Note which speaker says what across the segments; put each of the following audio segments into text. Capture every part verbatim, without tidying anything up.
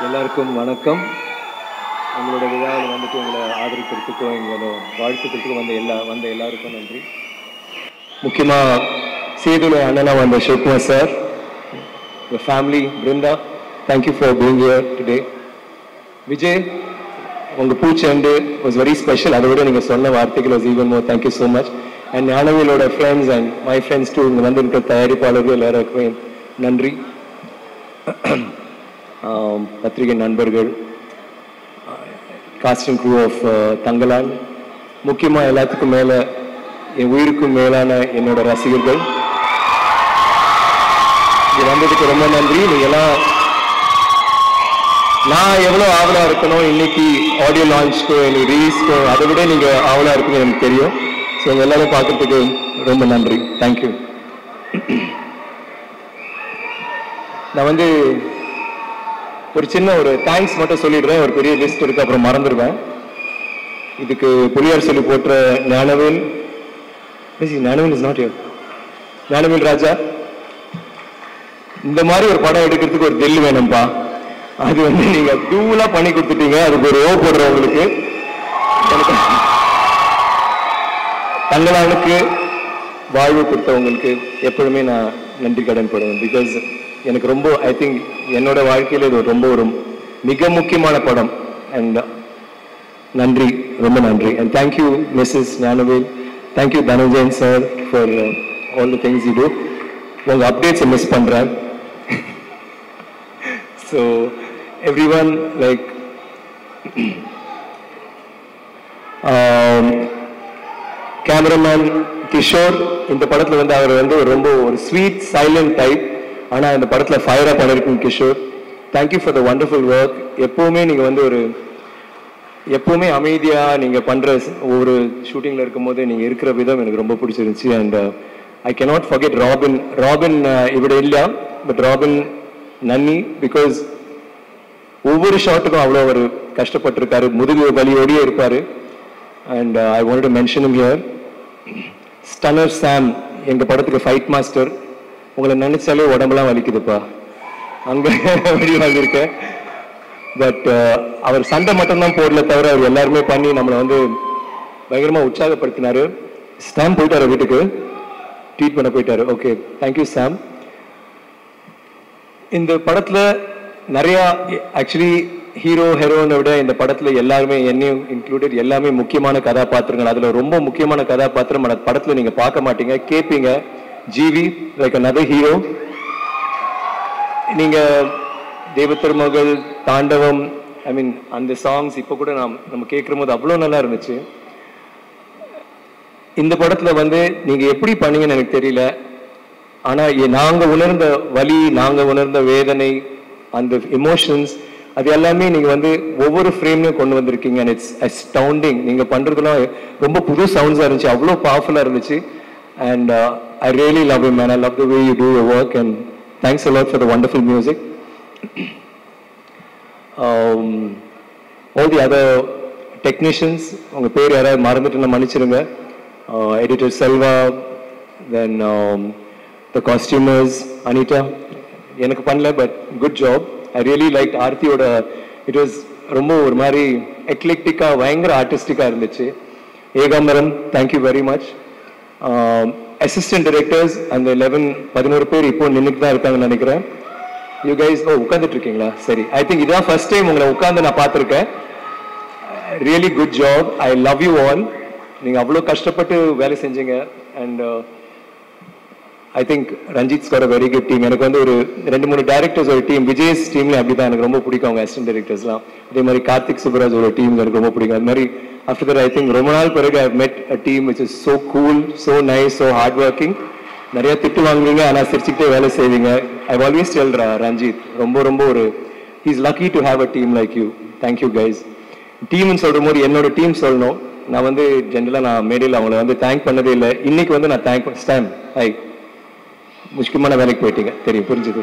Speaker 1: எல்லாருக்கும் வணக்கம். உங்களோட விழாவில் வந்துட்டு உங்களை ஆதரிக்கிறதுக்கும் எங்களோட வாழ்த்துக்கிறதுக்கும் வந்த எல்லா வந்த எல்லாருக்கும் நன்றி. முக்கியமாக சேதுல அண்ணனா வந்த Sivakumar sir, the family, Brinda, thank you for being here today. Vijay, உங்கள் பூச்செண்டு was very special. அதை விட நீங்கள் சொன்ன வார்த்தைகள் was even more. Thank you so much. And ஞானவேலோட friends and my friends too இங்கே வந்திருக்கிற தயாரிப்பாளர்கள் எல்லாருக்குமே நன்றி. பத்திரிகை நண்பர்கள், காஸ்டிங் க்ரூ ஆஃப் தங்கலான், முக்கியமாக எல்லாத்துக்கும் மேலே என் உயிருக்கும் மேலான என்னோட ரசிகர்கள், இது வந்ததுக்கு ரொம்ப நன்றி. நீங்கள்லாம் நான் எவ்வளோ ஆவலாக இருக்கணும் இன்னைக்கு ஆடியோ லான்ச்க்கோ எனக்கு ரிலீஸ்க்கோ, அதை விட நீங்கள் ஆவலாக இருக்குன்னு எனக்கு தெரியும். ஸோ உங்கள் எல்லாரும் பார்க்கறதுக்கு ரொம்ப நன்றி. தேங்க்யூ. நான் வந்து ஒரு சின்ன ஒரு தேங்க்ஸ் மட்டும் சொல்லிடுறேன். ஒரு பெரிய லிஸ்ட் இருக்கு, அப்புறம் மறந்துடுவேன். இதுக்கு புலியார் சொல்லி போட்ட Gnanavel, Gnanavel is not you, Gnanavel Raja, இந்த மாதிரி ஒரு படம் எடுக்கிறதுக்கு ஒரு தில் வேணும்பா. அது வந்து நீங்க டூலா பண்ணி கொடுத்துட்டீங்க. அதுக்கு ஒரு ஓ போடுறவங்களுக்கு, தங்களானுக்கு வாழ்வு கொடுத்தவங்களுக்கு எப்பொழுதுமே நான் நன்றி கடன் படுவேன். பிகாஸ் எனக்கு ரொம்ப ஐ திங்க் என்னோட வாழ்க்கையில் இது ரொம்ப ஒரு மிக முக்கியமான படம். அண்ட் நன்றி, ரொம்ப நன்றி. And thank you missus Gnanavel, thank you Dhananjayan sir for all the things you do. உங்கள் அப்டேட்ஸை மிஸ் பண்ணுறேன். So everyone like cameraman Kishore, இந்த படத்தில் வந்து அவர் வந்து ரொம்ப ஒரு ஸ்வீட் சைலண்ட் டைப், ஆனால் இந்த படத்தில் ஃபயராக பண்ணியிருக்கீங்க Kishore. Thank you for the wonderful work. எப்போவுமே நீங்கள் வந்து ஒரு எப்போவுமே அமைதியாக நீங்கள் பண்ணுற ஒவ்வொரு ஷூட்டிங்கில் இருக்கும்போது நீங்கள் இருக்கிற விதம் எனக்கு ரொம்ப பிடிச்சிருந்துச்சி. And I cannot forget Robin. Robin இவட இல்லை, பட் ராபின் நன்னி, பிகாஸ் ஒவ்வொரு ஷாட்டுக்கும் அவ்வளோ ஒரு கஷ்டப்பட்டிருக்காரு, முதுகு வலியோடையே இருப்பார். And I want to mention him here. Stunner Sam, எங்கள் படத்துக்கு ஃபைட் மாஸ்டர், உங்களை நினைச்சாலே உடம்புலாம் வலிக்குதுப்பா, அங்கே வழி வாங்கியிருக்கேன். பட் அவர் சண்டை மட்டும்தான் போடல தவிர அவர் எல்லாருமே பண்ணி நம்மளை வந்து பயங்கரமாக உற்சாகப்படுத்தினாரு. சாம் போயிட்டாரு வீட்டுக்கு, ட்ரீட் பண்ண போயிட்டாரு. Okay, thank you Sam. இந்த படத்தில் நிறையா ஆக்சுவலி ஹீரோ ஹீரோனை விட இந்த படத்தில் எல்லாருமே, என்னையும் இன்க்ளூடட், எல்லாமே முக்கியமான கதாபாத்திரங்கள். அதில் ரொம்ப முக்கியமான கதாபாத்திரம் அந்த படத்தில் நீங்கள் பார்க்க மாட்டீங்க, கேட்பீங்க. GV like another hero. நீங்கள் தேவத்திருமகள், தாண்டவம், ஐ மீன் அந்த சாங்ஸ் இப்போ கூட நாம் நம்ம கேட்குற போது அவ்வளோ நல்லா இருந்துச்சு. இந்த படத்தில் வந்து நீங்கள் எப்படி பண்ணீங்கன்னு எனக்கு தெரியல, ஆனால் நாங்கள் உணர்ந்த வலி, நாங்கள் உணர்ந்த வேதனை, அந்த எமோஷன்ஸ், அது எல்லாமே நீங்கள் வந்து ஒவ்வொரு ஃப்ரேம்லையும் கொண்டு வந்திருக்கீங்க. And it's astounding. நீங்கள் பண்ணுறதுலாம் ரொம்ப புது சவுண்ட்ஸாக இருந்துச்சு, அவ்வளோ பவர்ஃபுல்லாக இருந்துச்சு. And uh, I really love you, man. I love the way you do your work, and thanks a lot for the wonderful music. um, all the other technicians, unga per yara marandittu manichirunga. uh, editor Selva, then um, the costumers Anita, enakku pannala, but good job. I really liked Aarthi oda. It was romba or mari eclectic ah vayangara artistic ah irunduchu. Egamaram, thank you very much. Assistant directors அந்த eleven பதினோரு பேர் இப்போ நின்றுட்டு தான் இருக்காங்கன்னு நினைக்கிறேன். You guys ஓ உட்காந்துட்டு இருக்கீங்களா? சரி, ஐ திங்க் இதான் ஃபர்ஸ்ட் டைம் உங்களை உட்காந்து நான் பார்த்துருக்கேன். Really good job. I love you all. நீங்கள் அவ்வளோ கஷ்டப்பட்டு வேலை செஞ்சீங்க. And I think Ranjith's got a very good team. எனக்கு வந்து ஒரு ரெண்டு மூணு டேரக்டர்ஸ் ஒரு டீம், விஜய்ஸ் டீம்ல அப்படி தான் எனக்கு ரொம்ப பிடிக்கும் அவங்க அசிஸ்டன்ட் டைரக்டர்ஸ்லாம். அதே மாதிரி கார்த்திக் சுப்ராஜ் ஒரு டீம் எனக்கு ரொம்ப பிடிக்கும். அது மாதிரி after that I think ரொம்ப நாள் பிறகு I have met a team which is so cool, so nice, so hard working. நிறைய திட்டு வாங்குவீங்க ஆனால் சிரிச்சுக்கிட்டே வேலை செய்வீங்க. I always tell ரஞ்சித் ரொம்ப ரொம்ப ஒரு he is lucky to have a team like you. Thank you guys. டீம்னு சொல்கிற போது என்னோட டீம் சொல்லணும். நான் வந்து ஜென்ரலாக நான் மேடையில் அவங்கள வந்து தேங்க் பண்ணதே இல்லை. இன்னைக்கு வந்து நான் தேங்க் ஸ்டாம் ஹை முக்கியமான வேலைக்கு போயிட்டீங்க, தெரியும், புரிஞ்சுது.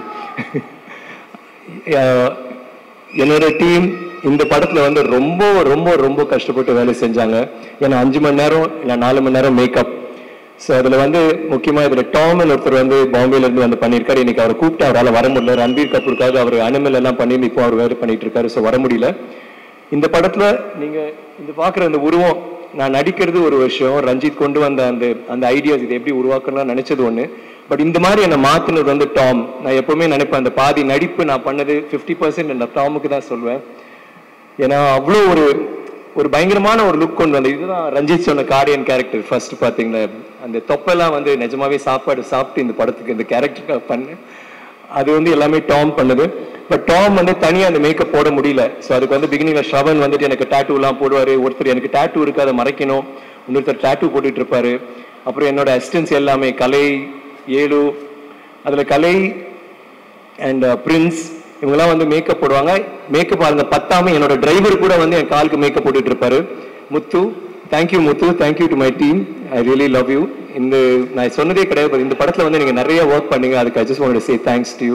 Speaker 1: என்னோட டீம் இந்த படத்தில் வந்து ரொம்ப ரொம்ப ரொம்ப கஷ்டப்பட்டு வேலை செஞ்சாங்க. ஏன்னா அஞ்சு மணி நேரம் இல்லை நாலு மணி நேரம் மேக்கப். ஸோ அதில் வந்து முக்கியமாக இதில் டாம்னு ஒருத்தர் வந்து பாம்பேலேருந்து வந்து பண்ணியிருக்காரு. இன்னைக்கு அவரை கூப்பிட்டு அவரால் வர முடியல. ரன்பீர் கபூருக்காக அவர் அனிமல் எல்லாம் பண்ணி இப்போ அவர் வேறு பண்ணிட்டு இருக்காரு. ஸோ வர முடியல. இந்த படத்தில் நீங்கள் இந்த பார்க்குற அந்த உருவம், நான் நடிக்கிறது ஒரு விஷயம், ரஞ்சித் கொண்டு வந்த அந்த அந்த ஐடியாஸ் இதை எப்படி உருவாக்கணும்னு நினச்சது ஒன்று. பட் இந்த மாதிரி என்னை மாற்றினது வந்து டாம். நான் எப்போவுமே நினைப்பேன் அந்த பாதி நடிப்பு நான் பண்ணது ஃபிஃப்டி பர்சன்ட் அந்த டாமுக்கு தான் சொல்வேன். ஏன்னா அவ்வளோ ஒரு ஒரு பயங்கரமான ஒரு லுக் கொண்டு வந்தது. இதுதான் ரஞ்சித் சொன்ன கார்டியன் கேரக்டர். ஃபர்ஸ்ட் பார்த்தீங்கன்னா அந்த தொப்பெல்லாம் வந்து நிஜமாவே சாப்பாடு சாப்பிட்டு இந்த படத்துக்கு இந்த கேரக்டருக்காக பண்ணேன். அது வந்து எல்லாமே டாம் பண்ணது. பட் டாம் வந்து தனியாக அந்த மேக்கப் போட முடியல. ஸோ அதுக்கு வந்து பிகினிங்ல ஷ்ரவன் வந்துட்டு எனக்கு டேட்டூலாம் போடுவார். ஒருத்தர் எனக்கு டேட்டூ இருக்கு அதை மறைக்கணும், இன்னொருத்தர் டேட்டூ போட்டுட்டு இருப்பாரு. அப்புறம் என்னோட அசிஸ்டன்ஸ் எல்லாமே கலை, ஏழு, அதில் கலை அண்ட் பிரின்ஸ் இவங்கெல்லாம் வந்து மேக்கப் போடுவாங்க. மேக்கப் ஆளுங்க பத்தாம என்னோட டிரைவர் கூட வந்து என் காலுக்கு மேக்கப் போட்டுட்டு இருப்பாரு. Muthu, thank you Muthu, thank you to my team, I really love you. இந்த நான் சொன்னதே கிடையாது, இந்த படத்தில் வந்து நீங்கள் நிறைய ஒர்க் பண்ணீங்க, அதுக்கு I just want to say thanks to you.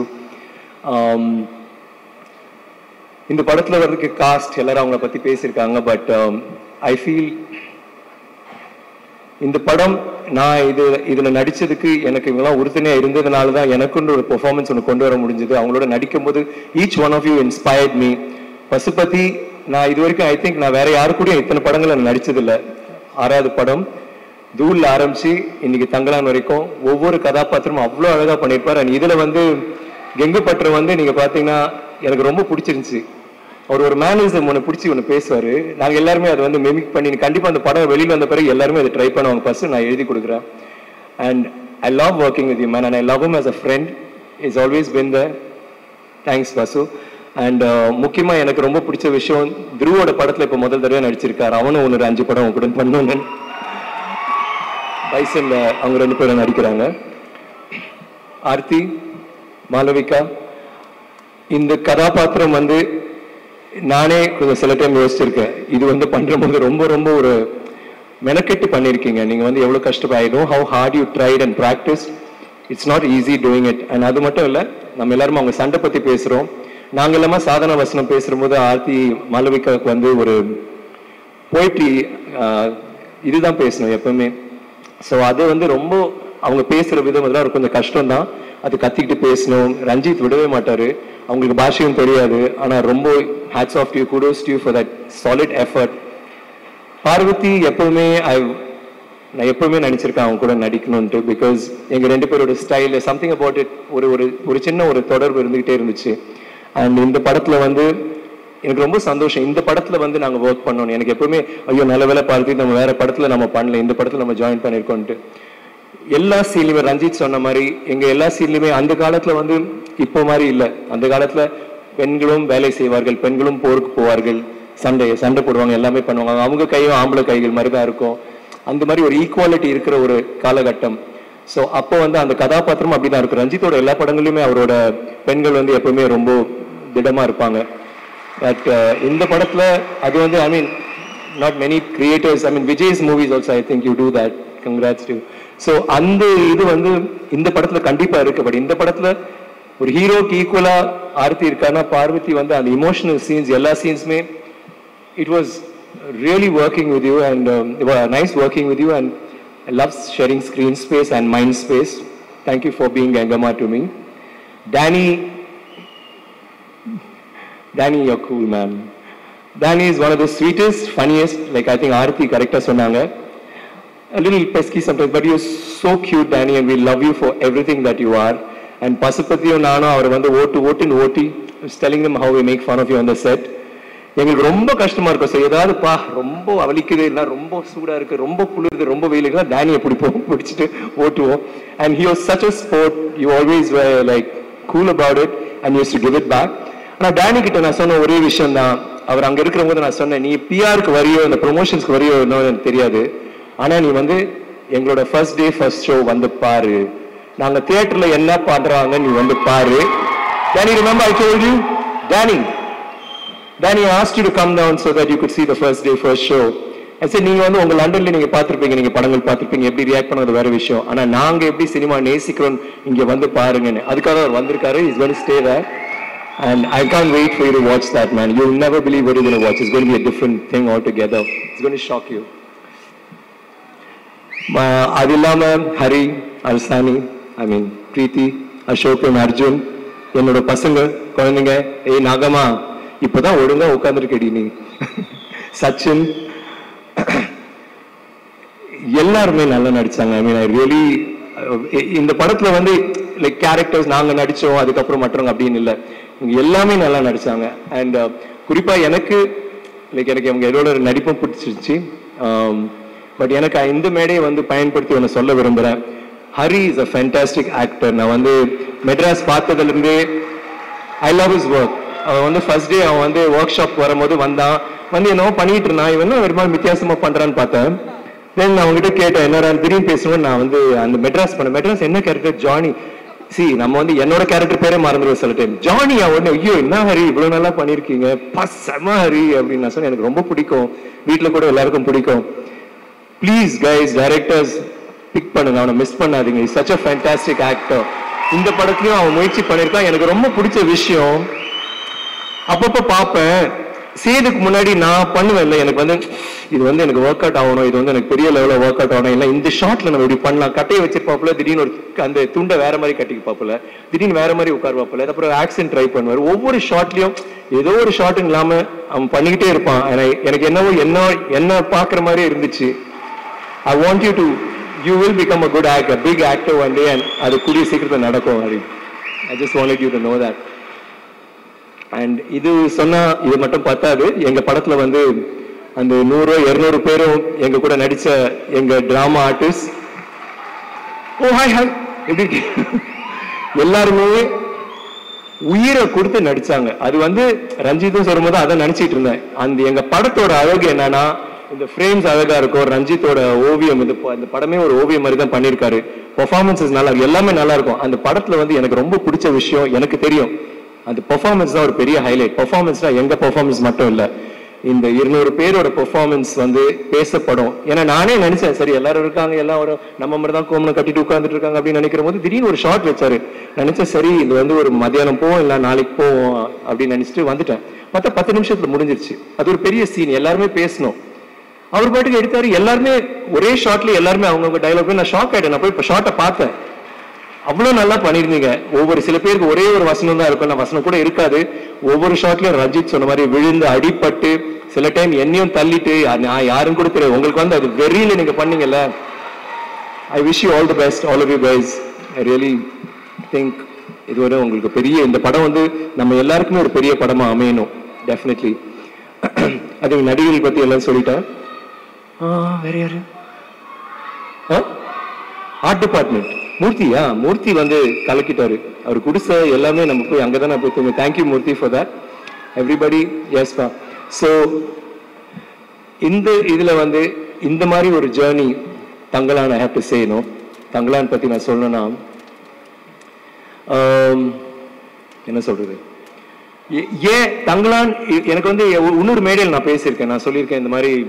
Speaker 1: இந்த படத்தில் வர்றதுக்கு காஸ்ட் எல்லாரும் அவங்கள பற்றி பேசியிருக்காங்க. பட் ஐ ஃபீல் இந்த படம் நான் இது இதில் நடித்ததுக்கு எனக்கு இவங்கெல்லாம் உறுதுணையாக இருந்ததுனால தான் எனக்குன்னு ஒரு பெர்ஃபார்மன்ஸ் ஒன்று கொண்டு வர முடிஞ்சது. அவங்களோட நடிக்கும் போது each one of you inspired me. Pasupathi நான் இது வரைக்கும் ஐ திங்க் நான் வேற யாரு கூடயும் இத்தனை படங்கள் நான் நடிச்சதில்லை. ஆறாவது படம் தூள்ல ஆரம்பிச்சு இன்னைக்கு தங்கலான் வரைக்கும் ஒவ்வொரு கதாபாத்திரமும் அவ்வளோ அழகாக பண்ணியிருப்பார். அண்ட் இதில் வந்து கெங்கு பற்ற வந்து நீங்கள் பார்த்தீங்கன்னா எனக்கு ரொம்ப பிடிச்சிருந்துச்சு. அவர் ஒரு மேனரிசம் ஒன்று பிடிச்சி ஒன்று பேசுவார். நாங்கள் எல்லாருமே அதை வந்து மெமிக் பண்ணி கண்டிப்பாக அந்த படம் வெளியில் வந்த பிறகு எல்லாருமே அதை ட்ரை பண்ணுவாங்க. ஃபர்ஸ்ட் நான் எழுதி கொடுக்குறேன். And I love working with you man and I love him as a friend. It's always been the thanks Vasu. And முக்கியமாக எனக்கு ரொம்ப பிடிச்ச விஷயம், துருவோட படத்தில் இப்போ முதல் தடவை நடிச்சிருக்காரு. அவனும் ஒன்று அஞ்சு படம் கூட பண்ணணும். பைசன்ல அவங்க ரெண்டு பேரும் நடிக்கிறாங்க. ஆர்த்தி, மாளவிகா, இந்த கதாபாத்திரம் வந்து நானே கொஞ்சம் சில டைம் யோசிச்சிருக்கேன். இது வந்து பண்ற போது ரொம்ப ரொம்ப ஒரு மெனக்கெட்டு பண்ணியிருக்கீங்க. நீங்க வந்து எவ்வளவு கஷ்டப்படும், how hard you tried and practice. It's not easy doing it. And அது மட்டும் இல்லை, நம்ம எல்லாரும் அவங்க சண்டை பத்தி பேசுறோம். நாங்க எல்லாமே சாதன வசனம் பேசுற போது ஆர்த்தி மாளவிகாவுக்கு வந்து ஒரு போயிட்ரி இதுதான் பேசணும் எப்பவுமே. ஸோ அது வந்து ரொம்ப அவங்க பேசுற விதம் அதெல்லாம் கொஞ்சம் கஷ்டம் தான். அது கத்திக்கிட்டு பேசணும். ரஞ்சித் விடவே மாட்டாரு, அவங்களுக்கு பாஷையும் தெரியாது. ஆனால் ரொம்ப hats off you, kudos to you for that solid effort. Parvathi எப்பவுமே ஐ நான் எப்பவுமே நினைச்சிருக்கேன் அவங்க கூட நடிக்கணும்ட்டு. பிகாஸ் எங்கள் ரெண்டு பேரோட ஸ்டைல் சம்திங் அபவுட் இட் ஒரு ஒரு ஒரு சின்ன ஒரு தொடர்பு இருந்துகிட்டே இருந்துச்சு. அண்ட் இந்த படத்தில் வந்து எனக்கு ரொம்ப சந்தோஷம். இந்த படத்தில் வந்து நாங்கள் ஒர்க் பண்ணோம். எனக்கு எப்பவுமே ஐயோ நல்ல வேலை பார்த்து நம்ம வேற படத்தில் நம்ம பண்ணல, இந்த படத்தில் நம்ம ஜாயின் பண்ணியிருக்கோன்ட்டு. எல்லா சீன்லையுமே ரஞ்சித் சொன்ன மாதிரி எங்க எல்லா சீன்லையுமே அந்த காலத்துல வந்து இப்போ மாதிரி இல்லை. அந்த காலத்துல பெண்களும் வேலை செய்வார்கள், பெண்களும் போருக்கு போவார்கள், சண்டை சண்டை போடுவாங்க, எல்லாமே பண்ணுவாங்க. அவங்க கையும் ஆம்பளை கைகள் மாதிரி தான் இருக்கும். அந்த மாதிரி ஒரு ஈக்குவாலிட்டி இருக்கிற ஒரு காலகட்டம். ஸோ அப்போ வந்து அந்த கதாபாத்திரம் அப்படிதான் இருக்கும். ரஞ்சித்தோட எல்லா படங்கள்லையுமே அவரோட பெண்கள் வந்து எப்பவுமே ரொம்ப திடமா இருப்பாங்க. பட் இந்த படத்துல அது வந்து I mean not many creators, I mean Vijay's movies also I think you do that. Congrats to. So அந்த இது வந்து இந்த படத்துல கண்டிப்பா இருக்கு. பட் இந்த படத்துல ஒரு ஹீரோக்கு ஈக்குவலா ஆர்த்தி இருக்காருன்னா பார்வதி வந்து அந்த இமோஷனல் சீன்ஸ் எல்லா சீன்ஸுமே it was really working with you and nice working with you and I love sharing screen space and mind space. Thank you for being Gangamma to me. Danny, Danny, you're cool, man. Danny is one of the sweetest, funniest, like I think Aarthi correcta சொன்னாங்க. A little pesky sometimes, but you're so cute, Danny, and we love you for everything that you are. And Pasupathiyo நானும் அவர் வந்து ஓட்டு ஓட்டுன்னு ஓட்டி was telling them how we make fun of you on the set. எங்களுக்கு ரொம்ப கஷ்டமா இருக்கும். So ஏதாவது பா ரொம்ப அவலிக்குது, இல்லை ரொம்ப சூடா இருக்கு, ரொம்ப குளிருது, ரொம்ப வெயிலுக்குனா டேனியை பிடிப்போம், பிடிச்சிட்டு ஓட்டுவோம். And he was such a sport. You always were like cool about it and used to give it back. ஆனால் டேனி கிட்ட நான் சொன்ன ஒரே விஷயம் தான், அவர் அங்கே இருக்கிற போது நான் சொன்னேன், நீ பிஆருக்கு வரியோ இந்த ப்ரொமோஷன்ஸ்க்கு வரியோ இன்னும் எனக்கு தெரியாது, ஆனால் நீ வந்து எங்களோட ஃபர்ஸ்ட் டே ஃபர்ஸ்ட் ஷோ வந்து பாரு, நாங்கள் தியேட்டரில் என்ன பண்ணுறாங்க நீ வந்து பாரு. Danny, remember I told you? Danny, Danny asked you to come down so that you could see the first day first show. I said, நீங்கள் வந்து உங்கள் லண்டனில் நீங்கள் பார்த்துருப்பீங்க, நீங்கள் படங்கள் பார்த்துருப்பீங்க, எப்படி ரியாக்ட் பண்ணது வேறு விஷயம், ஆனால் நாங்கள் எப்படி சினிமா நேசிக்கிறோம் இங்கே வந்து பாருங்கன்னு. அதுக்காக அவர் வந்திருக்காரு. Is going to stay there. And I can't wait for you to watch that, man. You'll never believe what you're going to watch. It's going to be a different thing altogether. It's going to shock you. அது இல்லாமல் ஹரி, அல்சானி, ஐ மீன் பிரீத்தி, அசோகன், அர்ஜுன், என்னோட பசங்க குழந்தைங்க, ஏய் நாகமா இப்போதான் ஒழுங்கா உட்காந்துருக்கடி நீ, சச்சின், எல்லாருமே நல்லா நடிச்சாங்க. ஐ மீன் ஐ ரியலி இந்த படத்துல வந்து லைக் கேரக்டர்ஸ் நாங்க நடிச்சோம் அதுக்கப்புறம் மற்றவங்க அப்படின்னு இல்லை, இங்க எல்லாமே நல்லா நடிச்சாங்க. அண்ட் குறிப்பா எனக்கு லைக் எனக்கு அவங்க எதோட நடிப்பும் பிடிச்சிருச்சு. பட் எனக்கு இந்த மேடையை வந்து பயன்படுத்தி ஒன்று சொல்ல விரும்புகிறேன். Hari is a fantastic actor. நான் வந்து மெட்ராஸ் பார்த்ததுலேருந்தே ஐ லவ் ஹிஸ் ஒர்க். அவன் வந்து ஃபர்ஸ்ட் டே அவன் வந்து ஒர்க் ஷாப் வரும்போது வந்தான், வந்து என்னவோ பண்ணிட்டு இருந்தான், இவன் ஒரு மாதிரி வித்தியாசமாக பண்ணுறான்னு பார்த்தேன். தென் நான் அவங்ககிட்ட கேட்டேன் என்னடா திடீர்னு பேசுவோம். நான் வந்து அந்த மெட்ராஸ் பண்ணேன். மெட்ராஸ் என்ன கேரக்டர்? ஜானி. சி நம்ம வந்து என்னோட கேரக்டர் பேரே மறந்துடுவோம் சில டைம். ஜானி அவனே ஐயோ என்ன ஹரி இவ்வளோ நல்லா பண்ணியிருக்கீங்க, பசமா ஹரி அப்படின்னு நான் சொன்னேன். எனக்கு ரொம்ப பிடிக்கும், வீட்டில் கூட எல்லாருக்கும் பிடிக்கும். ப்ளீஸ் கைஸ் டைரக்டர்ஸ் பிக் பண்ணுங்க, அவனை மிஸ் பண்ணாதீங்க. Is such a fantastic actor. இந்த படத்துலையும் அவன் முயற்சி பண்ணியிருக்கான். எனக்கு ரொம்ப பிடிச்ச விஷயம், அப்பப்போ பார்ப்பேன் சேதுக்கு முன்னாடி நான் பண்ணுவேன்ல, எனக்கு வந்து இது வந்து எனக்கு ஒர்க் அவுட் ஆகணும், இது வந்து எனக்கு பெரிய லெவலில் ஒர்க் அவுட் ஆகணும், இல்லை இந்த ஷார்ட்ல நம்ம இப்படி பண்ணலாம், கட்டையை வச்சிருப்பாப்புல, திடீர்னு ஒரு அந்த துண்டை வேற மாதிரி கட்டிப்பாப்புல, திடீர்னு வேற மாதிரி உட்காருவாப்புல, அப்புறம் ஆக்சன் ட்ரை பண்ணுவார். ஒவ்வொரு ஷார்ட்லயும் ஏதோ ஒரு ஷார்ட் இல்லாம அவன் பண்ணிக்கிட்டே இருப்பான். எனக்கு என்னவோ என்ன என்ன பார்க்குற மாதிரி இருந்துச்சு. I want you to you will become a good actor, big actor one day, and அது கூடிய சீக்கிரத்தில் நடக்கும் Hari. I just wanted you to know that. அண்ட் இது சொன்னா இது மட்டும் பத்தாது. எங்க படத்துல வந்து அந்த நூறு இருநூறு பேரும் எங்க கூட நடிச்ச எங்க drama artist, oh hi hi எப்படி எல்லாருமே உயிரை கொடுத்து நடிச்சாங்க. அது வந்து ரஞ்சித்தும் சொல்லும்போது அதை நினைச்சிட்டு இருந்தேன். அந்த எங்க படத்தோட அழகு என்னன்னா, இந்த ஃப்ரேம்ஸ் அழகா இருக்கும், ரஞ்சித்தோட ஓவியம், இந்த இந்த படமே ஒரு ஓவியம் மாதிரி தான் பண்ணியிருக்காரு. பெர்ஃபார்மன்ஸஸ் நல்லா இருக்கும், எல்லாமே நல்லா இருக்கும். அந்த படத்துல வந்து எனக்கு ரொம்ப பிடிச்ச விஷயம், எனக்கு தெரியும் அந்த பெர்ஃபார்மன்ஸ் தான் ஒரு பெரிய ஹைலைட். பெர்ஃபார்மன்ஸ்னா எங்க பெர்ஃபார்மன்ஸ் மட்டும் இல்லை, இந்த இருநூறு பேரோட பெர்ஃபார்மன்ஸ் வந்து பேசப்படும். ஏன்னா நானே நினைச்சேன் சரி எல்லாரும் இருக்காங்க, எல்லாம் ஒரு நம்ம மாதிரி தான் கோமனை கட்டிட்டு உட்காந்துட்டு இருக்காங்க அப்படின்னு நினைக்கிற போது திடீர்னு ஒரு ஷார்ட் வச்சாரு. நினைச்சேன் சரி இது வந்து ஒரு மத்தியானம் போவோம் இல்லை நாளைக்கு போவோம் அப்படின்னு நினைச்சிட்டு வந்துட்டேன். மற்ற பத்து நிமிஷத்துல முடிஞ்சிருச்சு. அது ஒரு பெரிய சீன், எல்லாருமே பேசணும். அவர் பாட்டுக்கு எடுத்தாரு, எல்லாருமே ஒரே ஷார்ட்ல எல்லாருமே அவங்கவுங்க டைலாக். நான் ஷாக் ஆயிட்டேன். நான் போய் இப்போ ஷார்ட்டை பார்த்தேன், அவ்வளவு நல்லா பண்ணிருந்தீங்க. ஒவ்வொரு சில பேருக்கு ஒரே ஒரு வசனம் தான் இருக்கும், வசனம் கூட இருக்காது. ஒவ்வொரு ஷாட்லயும் ரஞ்சித் சொன்ன மாதிரி விழுந்து அடிப்பட்டு, சில டைம் என்னையும் தள்ளிட்டு, நான் யாரும் கூட தெரியும். உங்களுக்கு வந்து அது வெறியில நீங்க பண்ணீங்கல்ல. I wish you all the best, all of you guys. I really think இதுவரை உங்களுக்கு பெரிய இந்த படம் வந்து நம்ம எல்லாருக்குமே ஒரு பெரிய படமா அமையணும். டெஃபினெட்லி. அது நடிகர்கள் பத்தி எல்லாம் சொல்லிட்டேன். வேற யாரு? ஆர்ட் டிபார்ட்மெண்ட் மூர்த்தியா, மூர்த்தி வந்து கலக்கிட்டாரு. அவர் குடிசை எல்லாமே நம்ம போய் அங்கதானே போய் தூங்க. Thank you Murthy for that. Everybody yes பா. ஸோ இந்த இதுல வந்து இந்த மாதிரி ஒரு journey Thangalaan I have to say no. Thangalaan பத்தி நான் சொல்லணும்னா என்ன சொல்றது, ஏன் தங்கலான் எனக்கு வந்து இன்னொரு மேடையில் நான் பேசியிருக்கேன். நான் சொல்லியிருக்கேன் இந்த மாதிரி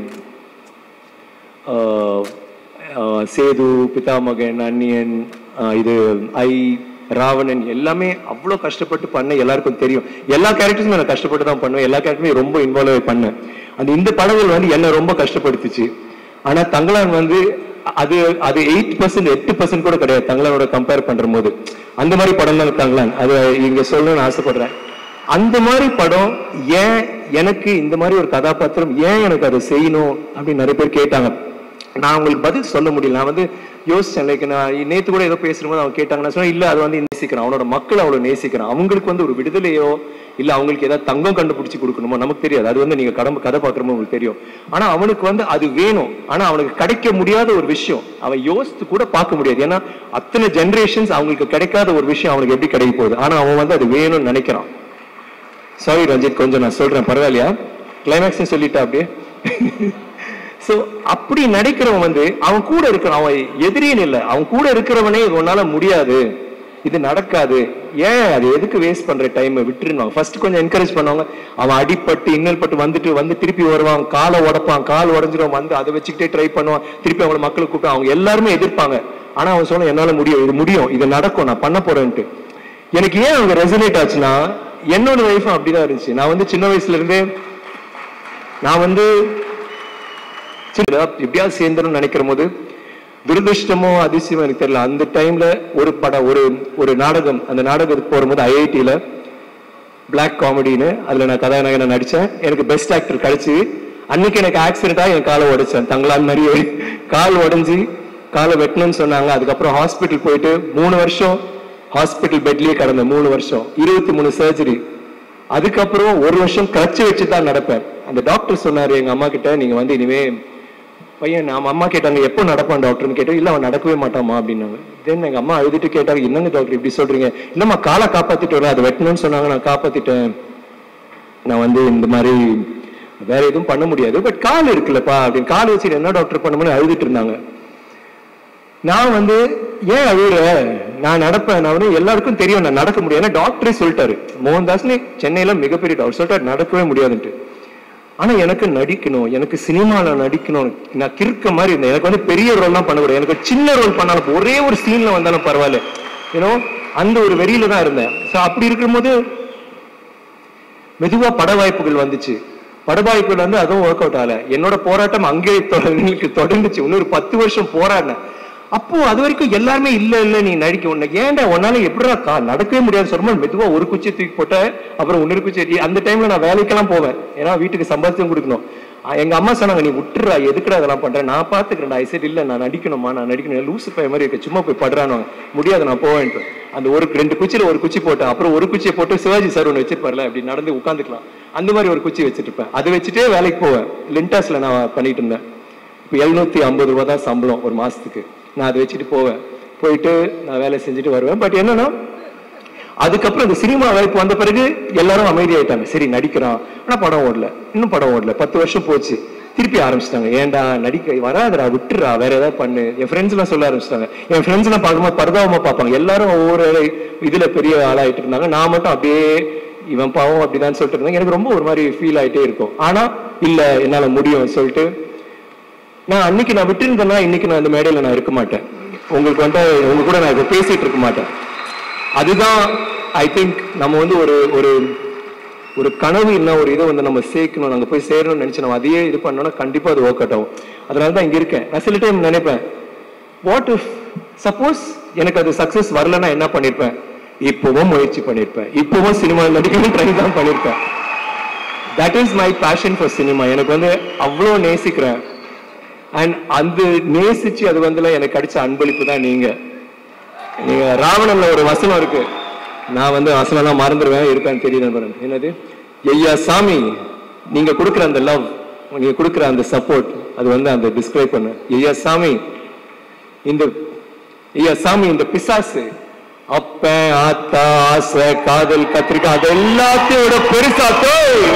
Speaker 1: சேது, பிதாமகன், அன்னியன், இது ஐ, ராவணன் எல்லாமே அவ்வளோ கஷ்டப்பட்டு பண்ண எல்லாருக்கும் தெரியும். எல்லா கேரக்டர்ஸுமே நான் கஷ்டப்பட்டு தான் பண்ணுவேன், எல்லா கேரக்டருமே ரொம்ப இன்வால்வ் பண்ணேன். அந்த இந்த படங்கள் வந்து என்ன ரொம்ப கஷ்டப்படுத்துச்சு. ஆனா தங்கலான் வந்து அது அது எயிட் பர்சன்ட் எட்டு பர்சன்ட் கூட கிடையாது தங்கலானோட கம்பேர் பண்ற போது. அந்த மாதிரி படம் தான் தங்கலான். அது இங்க சொல்லணும்னு ஆசைப்படுறேன். அந்த மாதிரி படம் ஏன் எனக்கு இந்த மாதிரி ஒரு கதாபாத்திரம் ஏன் எனக்கு அதை செய்யணும் அப்படின்னு நிறைய பேர் கேட்டாங்க. நான் அவங்களுக்கு பதில் சொல்ல முடியல. நான் வந்து யோசிச்சேன். லைக் நான் நேற்று கூட ஏதோ பேசும்போது அவங்க கேட்டாங்க. நான் சொன்னேன் இல்லை, அது வந்து நேசிக்கிறான், அவனோட மக்கள் அவ்வளோ நேசிக்கிறான். அவங்களுக்கு வந்து ஒரு விடுதலையோ இல்லை அவங்களுக்கு ஏதாவது தங்கம் கண்டுபிடிச்சி கொடுக்கணுமோ நமக்கு தெரியாது. அது வந்து நீங்க கடமை கதை பார்க்குறமோ உங்களுக்கு தெரியும். ஆனா அவனுக்கு வந்து அது வேணும். ஆனா அவனுக்கு கிடைக்க முடியாத ஒரு விஷயம் அவன் யோசித்து கூட பார்க்க முடியாது. ஏன்னா அத்தனை ஜென்ரேஷன்ஸ் அவங்களுக்கு கிடைக்காத ஒரு விஷயம் அவனுக்கு எப்படி கிடைக்க போகுது. ஆனா அவன் வந்து அது வேணும்னு நினைக்கிறான். சாரி ரஞ்சித், கொஞ்சம் நான் சொல்றேன் பரவாயில்லையா? கிளைமேக்ஸ் சொல்லிட்டா அப்படியே. சோ அப்படி நினைக்கிறவன் வந்து அவன் கூட இருக்கிறான், அவன் எதிரின்னு இல்லை, அவன் கூட இருக்கிறவனே உன்னால முடியாது, இது நடக்காது, ஏன் அது எதுக்கு வேஸ்ட் பண்ற டைம் விட்டுருவாங்க. ஃபர்ஸ்ட் கொஞ்சம் என்கரேஜ் பண்ணுவாங்க. அவன் அடிப்பட்டு இன்னல் பட்டு வந்துட்டு வந்து திருப்பி வருவான், காலை உடப்பான், கால் உடஞ்சிரும், வந்து அதை வச்சுக்கிட்டே ட்ரை பண்ணுவான், திருப்பி அவங்களை மக்களை கூப்பிட்டு அவங்க எல்லாருமே எதிர்ப்பாங்க. ஆனா அவன் சொன்ன என்னால முடியும், இது முடியும், இது நடக்கும், நான் பண்ண போறேன்ட்டு. எனக்கு ஏன் அவங்க ரெசனேட் ஆச்சுன்னா என்னோட லைஃபும் அப்படிதான் இருந்துச்சு. நான் வந்து சின்ன வயசுல இருந்தே நான் வந்து எப்படியாவது சேர்ந்தணும்னு நினைக்கிற போது துரதிருஷ்டமோ அதிசயமோ எனக்கு தெரியல, அந்த டைம்ல ஒரு படம் ஒரு ஒரு நாடகம், அந்த நாடகத்துக்கு போகும்போது ஐஐடியில பிளாக் காமெடின்னு அதுல நான் கதாநாயகனை நடிச்சேன். எனக்கு பெஸ்ட் ஆக்டர் கிடைச்சி. அன்னைக்கு எனக்கு ஆக்சிடென்டா என் காலை உடைச்சேன். தங்களான் மாதிரியே கால் உடைஞ்சி காலை வெட்டணும்னு சொன்னாங்க. அதுக்கப்புறம் ஹாஸ்பிட்டல் போயிட்டு மூணு வருஷம் ஹாஸ்பிட்டல் பெட்லயே கடந்த மூணு வருஷம் இருபத்தி மூணு சர்ஜரி. அதுக்கப்புறம் ஒரு வருஷம் கட்சி வச்சு தான் நடப்பேன். அந்த டாக்டர் சொன்னாரு எங்க அம்மா கிட்ட, நீங்க வந்து இனிமே பையன், நம்ம அம்மா கேட்டாங்க எப்போ நடப்பான் டாக்டர்னு கேட்டோம். இல்ல அவன் நடக்கவே மாட்டாமா அப்படின்னாங்க. தென் எங்க அம்மா அழுதுட்டு கேட்டாங்க, என்னங்க டாக்டர் இப்படி சொல்றீங்க? இல்லம்மா காலை காப்பாத்திட்டு வரல, அதை வெட்டணும்னு சொன்னாங்க, நான் காப்பாத்திட்டேன். நான் வந்து இந்த மாதிரி வேற எதுவும் பண்ண முடியாது, பட் கால் இருக்குல்லப்பா அப்படின்னு. கால் வச்சு என்ன டாக்டர் பண்ணணும்னு அழுதுட்டு இருந்தாங்க. நான் வந்து ஏன் அழுகுற, நான் நடப்பேன், நான் வந்து எல்லாருக்கும் தெரியும் நான் நடக்க முடியாது. டாக்டரே சொல்லிட்டாரு, மோகன்தாஸ்னு சென்னையில மிகப்பெரிய டாக்டர் சொல்லிட்டாரு நடக்கவே முடியாதுன்ட்டு. ஆனா எனக்கு நடிக்கணும், எனக்கு சினிமால நடிக்கணும், நான் கிறுக்க மாதிரி இருந்தேன். எனக்கு வந்து பெரிய ரோல் தான் பண்ண முடியாது, எனக்கு சின்ன ரோல் பண்ணாலும் ஒரே ஒரு சீன்ல வந்தாலும் பரவாயில்ல, ஏன்னோ அந்த ஒரு வெறியில தான் இருந்தேன். ஸோ அப்படி இருக்கும்போது மெதுவா பட வாய்ப்புகள் வந்துச்சு. பட வாய்ப்புகள் வந்து அதுவும் ஒர்க் அவுட் ஆகல. என்னோட போராட்டம் அங்கே தொடர்ந்துச்சு. இன்னொரு பத்து வருஷம் போராடினேன். அப்போ அது வரைக்கும் எல்லாருமே இல்ல இல்ல நீ நடிக்க, உன்னை ஏன்டா உன்னால எப்படிடா நடக்கவே முடியாது சொல்லுமா. மெதுவா ஒரு குச்சி தூக்கி போட்ட, அப்புறம் இன்னொரு குச்சி. அந்த டைம்ல நான் வேலைக்கெல்லாம் போவேன், ஏன்னா வீட்டுக்கு சம்பாதிச்சும் கொடுக்கணும். எங்க அம்மா சொன்னாங்க, நீ விட்டுறா, எதுக்குடா அதெல்லாம் பண்றேன், நான் பாத்துக்கிறேன்டா. ஐ சரி இல்ல நான் நடிக்கணுமா, நான் நடிக்கணும், லூசு பைய மாதிரி இருக்க, சும்மா போய் படுறானு. முடியாது நான் போவேன். அந்த ஒரு ரெண்டு குச்சியில ஒரு குச்சி போட்டேன். அப்புறம் ஒரு குச்சியை போட்டு சிவாஜி சார் ஒன்று வச்சிருப்பார்ல, அப்படி நடந்து உட்காந்துக்கலாம், அந்த மாதிரி ஒரு குச்சி வச்சுட்டு இருப்பேன். அதை வச்சுட்டே வேலைக்கு போவேன். லிண்டாஸ்ல நான் பண்ணிட்டு இருந்தேன். இப்போ எழுநூத்தி ஐம்பது ரூபா தான் சம்பளம் ஒரு மாசத்துக்கு. நான் அதை வச்சுட்டு போவேன், போயிட்டு நான் வேலை செஞ்சுட்டு வருவேன். பட் என்னன்னா அதுக்கப்புறம் இந்த சினிமா வாய்ப்பு வந்த பிறகு எல்லாரும் அமைதியாயிட்டாங்க. சரி நடிக்கிறான், ஆனா படம் ஓடல, இன்னும் படம் ஓடல. பத்து வருஷம் போச்சு, திருப்பி ஆரம்பிச்சிட்டாங்க. ஏன்டா நடிக்க வராதுடா, விட்டுறா, வேற ஏதாவது பண்ணு. என் ஃப்ரெண்ட்ஸ் எல்லாம் சொல்ல ஆரம்பிச்சிட்டாங்க. என் ஃப்ரெண்ட்ஸ் எல்லாம் பார்க்கும்போது பரிதாபமா பார்ப்பாங்க. எல்லாரும் ஒவ்வொரு இதுல பெரிய ஆளாயிட்டு இருந்தாங்க. நான் மட்டும் அப்படியே இவன் பாவம் அப்படிதான் சொல்லிட்டு இருந்தாங்க. எனக்கு ரொம்ப ஒரு மாதிரி ஃபீல் ஆயிட்டே இருக்கும். ஆனா இல்ல என்னால முடியும் சொல்லிட்டு நான் அன்னைக்கு நான் விட்டு இருந்தேன்னா இன்னைக்கு நான் இந்த மேடையில நான் இருக்க மாட்டேன். உங்களுக்கு வந்து உங்க கூட நான் இப்ப பேசிட்டு இருக்க மாட்டேன். அதுதான் ஐ திங்க் நம்ம வந்து ஒரு ஒரு ஒரு கனவு இல்லை, ஒரு இதை வந்து நம்ம சேர்க்கணும், நாங்கள் போய் சேரணும்னு நினைச்சு நம்ம அதையே இது பண்ணோம்னா கண்டிப்பா அது ஒர்க் அவுட் ஆகும். அதனால தான் இங்க இருக்கேன். நான் சில டைம் நினைப்பேன், வாட் இஃப் சப்போஸ் எனக்கு அது சக்சஸ் வரலன்னா என்ன பண்ணிருப்பேன். இப்பவும் முயற்சி பண்ணிருப்பேன், இப்பவும் சினிமா நடிக்கணும் ட்ரை தான் பண்ணிருப்பேன். That is my passion for cinema. எனக்கு வந்து அவ்வளோ நேசிக்கிறேன். அண்ட் அந்த நேசிச்சு அது வந்து எனக்கு கிடைச்ச அன்பளிப்பு தான் நீங்க. நீங்க ராவணன்ல ஒரு வசனம் இருக்கு, நான் வந்து வசனம் மறந்துடுவேன், இருப்பேன்னு தெரியுது. என்னது, ஐயா சாமி நீங்க கொடுக்குற அந்த லவ், நீங்க கொடுக்குற அந்த சப்போர்ட், அது வந்து அந்த டிஸ்கிரைப் பண்ண. ஐயா சாமி இந்த ஐயா சாமி இந்த பிசாசு அப்ப ஆத்தா ஆசை காதல் கத்திரிக்காய் அது எல்லாத்தையோட பெருசாத்தோ,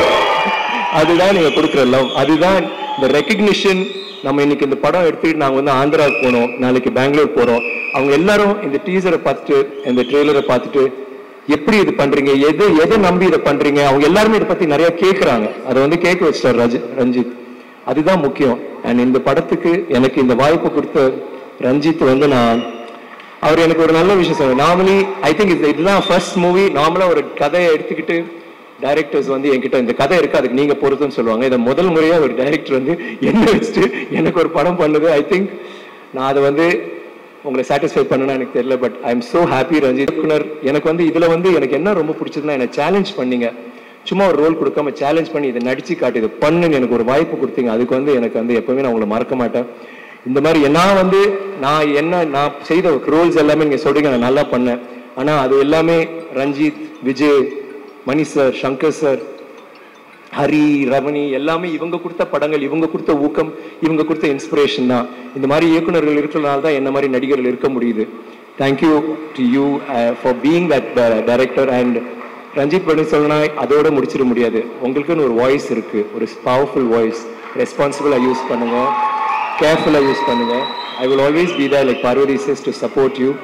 Speaker 1: அதுதான் நீங்க கொடுக்குற லவ், அதுதான் இந்த ரெக்கக்னிஷன். நம்ம இன்னைக்கு இந்த படம் எடுத்துட்டு நாங்க வந்து ஆந்திராவுக்கு போனோம், நாளைக்கு பெங்களூர் போறோம். அவங்க எல்லாரும் இந்த டீசரை பார்த்துட்டு இந்த ட்ரெய்லரை பார்த்துட்டு எப்படி இது பண்றீங்க, எது எதை நம்பி இதை பண்றீங்க, அவங்க எல்லாருமே இதை பத்தி நிறைய கேட்கறாங்க. அதை வந்து கேட்க வச்சிட்டார் ரஜி ரஞ்சித். அதுதான் முக்கியம். அண்ட் இந்த படத்துக்கு எனக்கு இந்த வாய்ப்பு கொடுத்த ரஞ்சித் வந்து நான் அவர் எனக்கு ஒரு நல்ல விஷயம் சொல்லுவேன். நார்மலி ஐ திங்க் இது இதுதான் ஃபர்ஸ்ட் மூவி. நார்மலா ஒரு கதையை எடுத்துக்கிட்டு டைரக்டர்ஸ் வந்து என்கிட்ட இந்த கதை இருக்கு அதுக்கு நீங்க பொறுத்துன்னு சொல்லுவாங்க. இதை முதல் முறையா ஒரு டைரக்டர் வந்து என்ன வச்சுட்டு எனக்கு ஒரு படம் பண்ணுது. ஐ திங்க் நான் அதை வந்து உங்களை சாட்டிஸ்ஃபை பண்ணணும்னு எனக்கு தெரியல, but I am so happy. Ranjith குனர் எனக்கு வந்து இதுல வந்து எனக்கு என்ன ரொம்ப பிடிச்சதுன்னா என்னை சேலஞ்ச் பண்ணீங்க. சும்மா ஒரு ரோல் கொடுக்காம சேலஞ்ச் பண்ணி இதை நடிச்சு காட்டு, இதை பண்ணுன்னு எனக்கு ஒரு வாய்ப்பு கொடுத்தீங்க. அதுக்கு வந்து எனக்கு வந்து எப்பவுமே நான் உங்களை மறக்க மாட்டேன். இந்த மாதிரி நான் வந்து நான் என்ன நான் செய்த ரோல்ஸ் எல்லாமே நீங்க சொல்றீங்க நான் நல்லா பண்ணேன். ஆனா அது எல்லாமே ரஞ்சித், விஜய், மணி சார், சங்கர் சார், ஹரி, ரமணி எல்லாமே இவங்க கொடுத்த படங்கள், இவங்க கொடுத்த ஊக்கம், இவங்க கொடுத்த இன்ஸ்பிரேஷன் தான். இந்த மாதிரி இயக்குநர்கள் இருக்கிறதுனால தான் என்ன மாதிரி நடிகர்கள் இருக்க முடியுது. Thank you to you for being that director. And Ranjith பண்ணி சொல்லனா அதோட முடிச்சிட முடியாது. உங்களுக்குன்னு ஒரு வாய்ஸ் இருக்கு, ஒரு பவர்ஃபுல் வாய்ஸ். ரெஸ்பான்சிபிளா யூஸ் பண்ணுங்க, கேர்ஃபுல்லா யூஸ் பண்ணுங்க. I will always be there like Parvathi says to support you.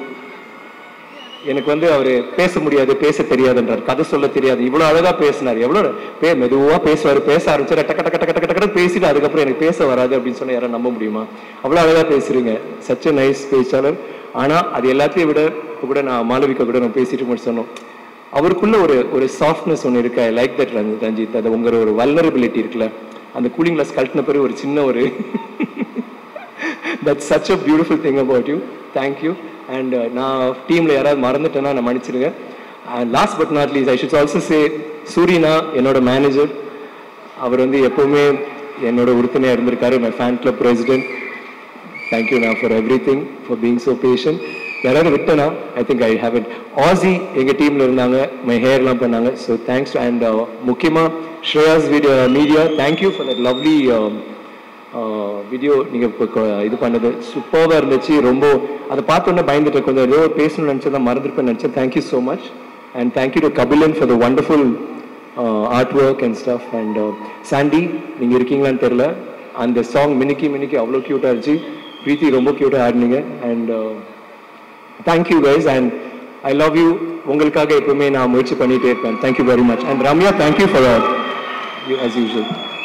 Speaker 1: எனக்கு வந்து அவரு பேச முடியாது, பேச தெரியாதுன்றார், கதை சொல்ல தெரியாது. இவ்வளவு அழகா பேசினார், எவ்வளவு பே மெதுவா பேசுவாரு. பேச ஆரம்பிச்சாரு டக்க டக்க டக்க டக்க டக்கு பேசிட்டு அதுக்கப்புறம் எனக்கு பேச வராது அப்படின்னு சொன்னா யாரும் நம்ப முடியுமா? அவ்வளவு அழகா பேசுறீங்க, சச் எ நைஸ் பேச்சாளர். ஆனா அது எல்லாத்தையும் விட இப்ப கூட நான் மாளவிகா கூட நம்ம பேசிட்டு மட்டும் சொன்னோம், அவருக்குள்ள ஒரு ஒரு சாஃப்ட்னஸ் ஒன்று இருக்கு. I like that Ranjith. அது உங்க ஒரு வல்னரபிலிட்டி இருக்குல்ல, அந்த கூலிங் கிளாஸ் கழட்டின பிறகு ஒரு சின்ன ஒரு That's such a beautiful thing about you. Thank you. And uh, நான் டீமில் யாராவது மறந்துட்டேன்னா நான் மன்னிச்சிடுங்க. And last but not least, I should also say, சூரினா என்னோட மேனேஜர். அவர் வந்து எப்போவுமே என்னோட உறுதுணையாக இருந்திருக்காரு. My fan club president. Thank you now for everything, for being so patient. யாராவது விட்டனா I think I have it. ஆசி எங்கள் டீமில் இருந்தாங்க, மை ஹேர்லாம் பண்ணாங்க. So thanks. அண்ட் முக்கியமாக Shreyas video media, thank you for that lovely video. நீங்கள் இப்போ இது பண்ணது சூப்பராக இருந்துச்சு. ரொம்ப அதை பார்த்தோன்னே பயந்துட்டு கொஞ்சம் ஏதோ பேசணும்னு நினச்சா தான் மறந்துருப்பேன்னு நினச்சேன். Thank you so much. And thank you to Kabilan for the wonderful art work and stuff. And Sandy, நீங்கள் இருக்கீங்களான்னு தெரில, அந்த சாங் மினிக்கி மினிக்கி அவ்வளோ க்யூட்டாக இருந்துச்சு. பிரீத்தி ரொம்ப க்யூட்டாக ஆடினீங்க. And thank you guys, and I love you. உங்களுக்காக எப்பவுமே நான் முயற்சி பண்ணிட்டே இருப்பேன். Thank you very much. And Ramya, thank you for uh, you as usual.